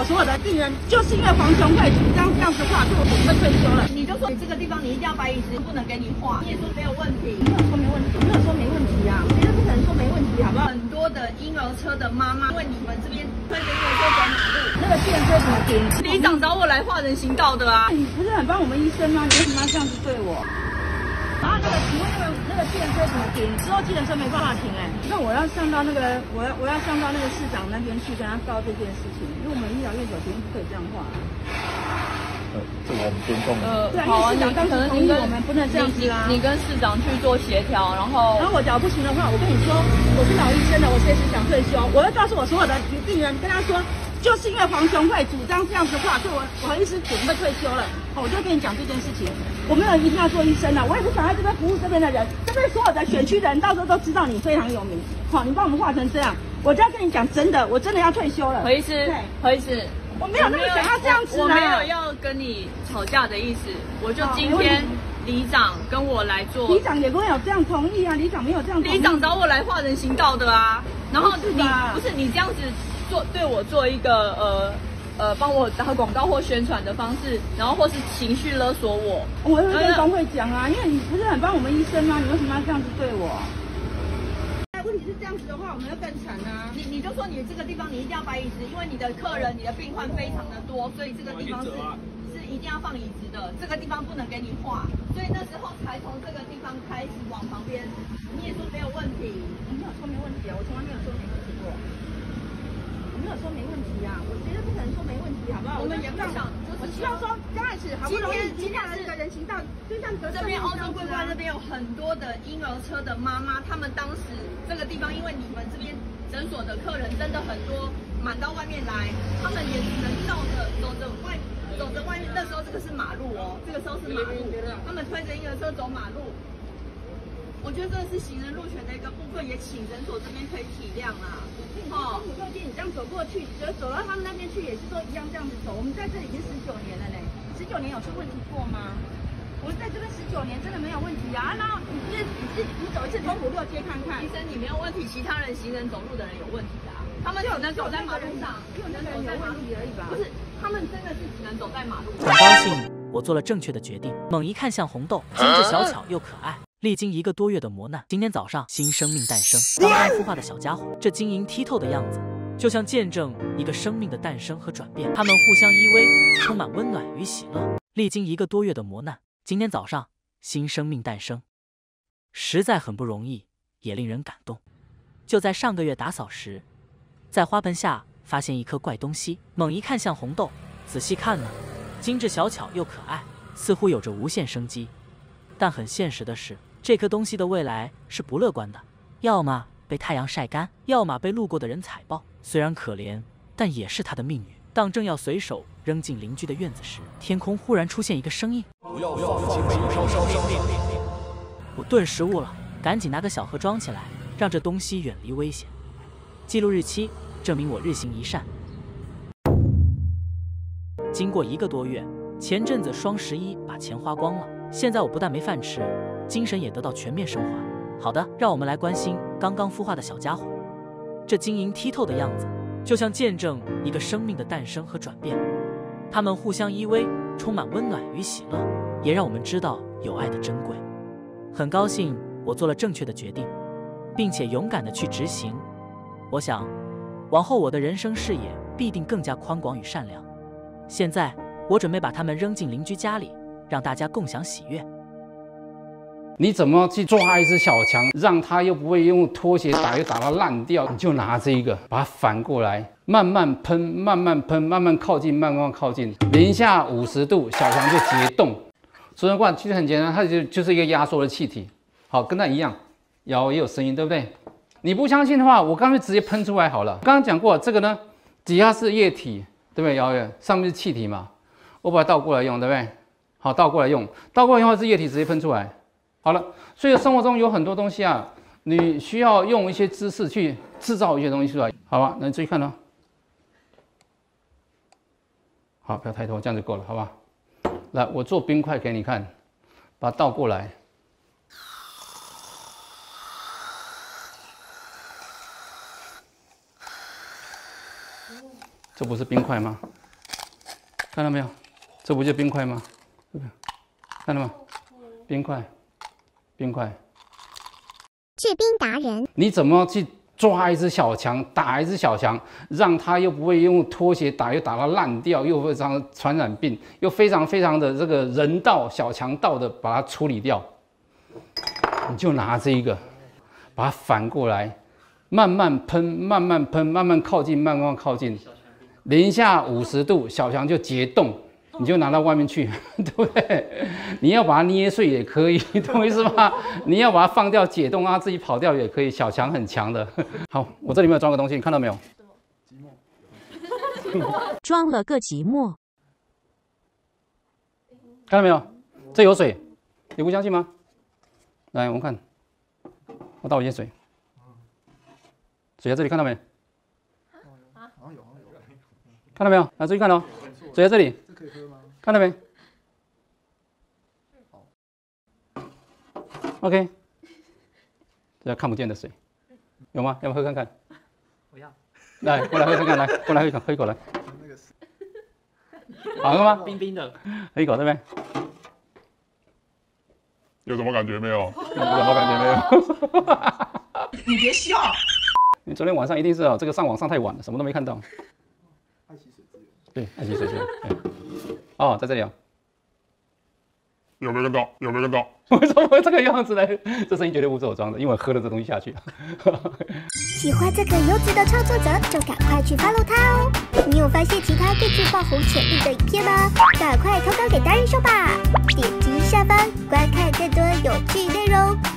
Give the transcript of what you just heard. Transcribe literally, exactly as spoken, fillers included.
我所有的病人，就是因为黄雄会主张这样子画，所以我准备退休了。你就说你这个地方你一定要摆椅子，不能给你画，你也说没有问题，没有说没问题，没有说没问题啊，我觉得不可能说没问题，好不好？很多的婴儿车的妈妈，因为你们这边推着婴儿车走马路，那个电车怎么停？里长找我来画人行道的啊！你不是很帮我们医生吗？你为什么要这样子对我？ 然后那个，请问那个那个电车怎么停？之后计程车没办法停哎、欸，那我要上到那个，我要我要上到那个市长那边去跟他告这件事情，因为我们医疗院所绝对不可以这样画。 呃，这个我们尊重。呃， 对啊，因为市长当时同意我们不能这样子啊。 你跟市长去做协调，然后然后我假如不行的话，我跟你说，我是老医生的，我随时想退休，我会告诉我所有的病人，跟他说。 就是因为黄雄会主张这样子画，所以我我和医师准备退休了。哦，我就跟你讲这件事情，我没有一定要做医生的，我也不想在这边服务这边的人，这边所有的选区的人到时候都知道你非常有名。好、哦，你帮我们画成这样，我就要跟你讲真的，我真的要退休了。 何医师，何医师， 我没有那么想要这样子、啊、 我没有要跟你吵架的意思，我就今天里长跟我来做， 里长也没有这样同意啊，里长没有这样同意， 里长找我来画人行道的啊，然后你不是你这样子。 做对我做一个呃呃帮我打广告或宣传的方式，然后或是情绪勒索我， 我会跟工会讲啊，因为你不是很帮我们医生吗？你为什么要这样子对我？问题是这样子的话，我们要更惨啊！你你就说你这个地方你一定要摆椅子，因为你的客人、你的病患非常的多，所以这个地方是是一定要放椅子的，这个地方不能给你画，所以那时候才从这个地方开始往旁边。你也说没有问题，我没有说没问题啊，我从来没有说没问题过。 没有说没问题啊，我觉得不可能说没问题，好不好？我们也不想，我希望说刚开始好不容易今天这个人行道，就像这边欧洲桂冠这边有很多的婴儿车的妈妈，他们当时这个地方，因为你们这边诊所的客人真的很多，满到外面来，他们也只能照着走着外走着外面，那时候这个是马路哦，这个时候是马路，他们推着婴儿车走马路。 我觉得这是行人路权的一个部分，也请诊所这边可以体谅啊。哦， 五六店你这样走过去，走走到他们那边去，也是说一样这样子走。我们在这里已经十九年了嘞，十九年有出问题过吗？我们在这边十九年真的没有问题啊。然后你自你自你走一次东湖六街看看， 医生你没有问题，其他人行人走路的人有问题啊。他们只能走在马路上， 就那个人有问题而已吧？ 不是，他们真的是只能走在马路上。 很高兴我做了正确的决定。猛一看像红豆，精致小巧又可爱。 历经一个多月的磨难，今天早上新生命诞生。刚刚孵化的小家伙，这晶莹剔透的样子，就像见证一个生命的诞生和转变。他们互相依偎，充满温暖与喜乐。历经一个多月的磨难，今天早上新生命诞生，实在很不容易，也令人感动。就在上个月打扫时，在花盆下发现一颗怪东西，猛一看像红豆，仔细看呢，精致小巧又可爱，似乎有着无限生机。但很现实的是， 这颗东西的未来是不乐观的，要么被太阳晒干，要么被路过的人踩爆。虽然可怜，但也是他的命运。当正要随手扔进邻居的院子时，天空忽然出现一个声音：“不要放弃美好生命。”我顿时悟了，赶紧拿个小盒装起来，让这东西远离危险。记录日期，证明我日行一善。经过一个多月，前阵子双十一把钱花光了，现在我不但没饭吃， 精神也得到全面升华。好的，让我们来关心刚刚孵化的小家伙，这晶莹剔透的样子，就像见证一个生命的诞生和转变。他们互相依偎，充满温暖与喜乐，也让我们知道有爱的珍贵。很高兴我做了正确的决定，并且勇敢地去执行。我想，往后我的人生视野必定更加宽广与善良。现在，我准备把它们扔进邻居家里，让大家共享喜悦。 你怎么去抓一只小强，让它又不会用拖鞋打，又打到烂掉？你就拿这一个，把它反过来，慢慢喷，慢慢喷，慢慢靠近，慢慢靠近，零下五十度，小强就结冻。主人罐其实很简单，它就就是一个压缩的气体，好，跟它一样，摇也有声音，对不对？你不相信的话，我干脆直接喷出来好了。刚刚讲过，这个呢，底下是液体，对不对？摇也，上面是气体嘛，我把它倒过来用，对不对？好，倒过来用，倒过来用的话是液体直接喷出来。 好了，所以生活中有很多东西啊，你需要用一些知识去制造一些东西出来，好吧？那你注意看哦。好，不要抬头，这样就够了，好吧？来，我做冰块给你看，把它倒过来。这不是冰块吗？ 看到没有？这不就冰块吗？看到吗？冰块，冰块。 制冰达人， 你怎么去抓一只小强，打一只小强，让它又不会用拖鞋打，又打到烂掉，又非常传染病，又非常非常的这个人道小强道的把它处理掉？你就拿这一个，把它反过来，慢慢喷，慢慢喷，慢慢靠近，慢慢靠近，零下五十度，小强就解冻。你就拿到外面去，对不对？你要把它捏碎也可以，懂我意思吗？你要把它放掉解冻，让它自己跑掉也可以。小强很强的。好，我这里面有装个东西，你看到没有？ 寂寞。装了个寂寞。 看到没有？这有水，你不相信吗？来，我们看，我倒一些水。水在这里，看到没？看到没有？来，注意看哦，水在这里。看到没 ？OK， 这叫看不见的水，有吗？要不要喝看看？我要。来，过来喝看看，来，过来喝一口，喝一口来。好喝吗？ 冰冰的。 喝一口，对不对？ 有什么感觉没有？ 有什么感觉没有？ 你别笑。 你昨天晚上一定是哦，这个上网上太晚了，什么都没看到。爱惜水资源。对，爱惜水资源。哦，在这里哦。 有没有看到？有没有看到？ 为什么会这个样子呢？这声音绝对不是我装的，因为我喝了这东西下去了。 喜欢这个优质的创作者，就赶快去 follow 他哦！你有发现其他更具爆红潜力的影片吗？赶快投稿给达人秀吧！点击下方观看更多有趣内容。